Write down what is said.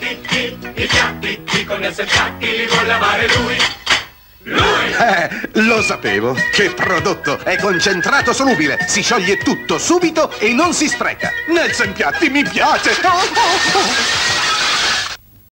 i piatti con Nelson Piatti li vuole lavare lui. Lo sapevo. Che prodotto! È concentrato solubile, si scioglie tutto subito e non si spreca. Nelson Piatti mi piace!